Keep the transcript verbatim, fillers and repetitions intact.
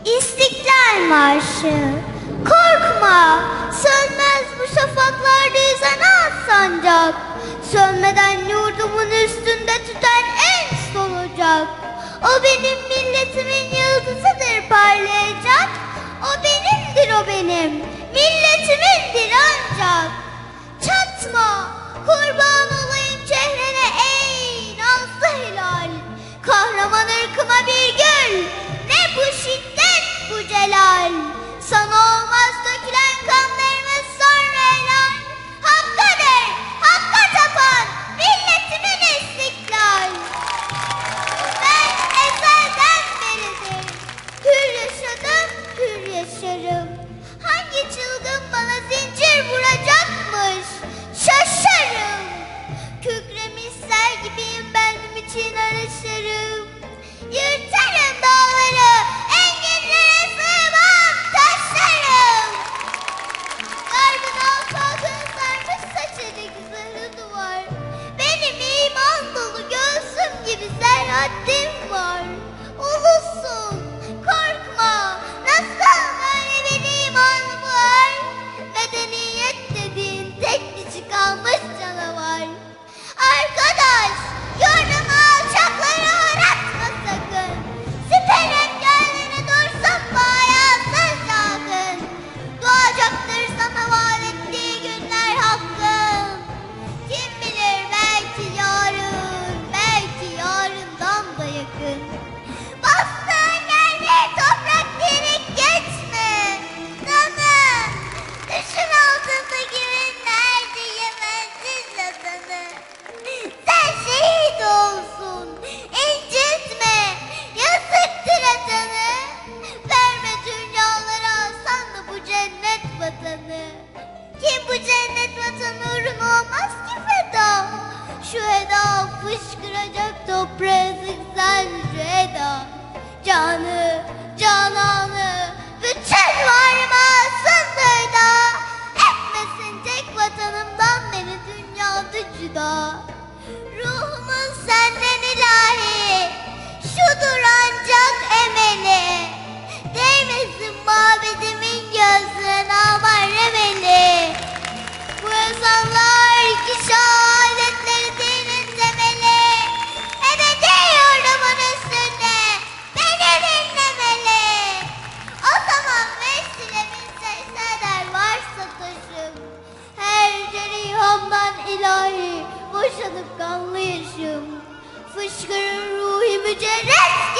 İstiklal Marşı. Korkma, sönmez bu şafaklarda yüzen az sancak. Sönmeden yurdumun üstünde tüten en son ocak. O benim milletimin yıldızıdır parlayacak. O benimdir, o benim milletimindir ancak. Çatma, kurban olayım çehrene ey nazlı hilal. Kahraman ırkıma bir gül, ne bu şiddet bu celal. Sana olmaz dökülen kanlarımız sonra helal. Hakkadır, hakka tapan milletimin istiklal. Ben ezelden beridir hür yaşadım, hür yaşarım. Hangi çılgın bana zincir vuracakmış, şaşarım. Kükremişler gibiyim benim için araşırım. Yırtarım dağları, enginlere sığmam taşlarım. Garbın alçaldığın sarmış saçacak zırhı duvar. Benim iman dolu göğsüm gibi serhattim var. Ulusun, korkma, nasıl böyle bir iman var? Medeniyet dediğin tek dişi kalmış canavar. Arkadaş, yurdumu alçaklara uğratma sakın. Siper engelleri dursun bu hayasız yakın. Doğacaktır sana vaat ettiği günler hakkım. Kim bilir belki yarın, belki yarından da yakın. Bastığın yerler toprak diyerek geçme. Sana, düşün altındaki binlerce yemensiz vatanı. Sen şehit olsun, incitme, yazıktır atanı. Verme dünyalara alsan da bu cennet vatanı. Kim bu cennet vatanı uğruna olmaz ki feda. Şu eda fışkıracak toprağa sıksan şu eda. Canı, cananı, bütün varımı alsın da. Etmesin tek vatanımdan beni dünyada cüda. Ruhumun senden ilahi, şudur ancak emeli. Değmesin mabedimin gözlerine amarem eli. Bu ezanlar ki şehadetleri dinin temeli. Ebedi yurdumun üstünde beni dinlemeli. O zaman vesilemin secdeler varsa taşım. Her cerihomdan ilahi boşanıp kanlı yaşım. Fışkırır ruhi mücerret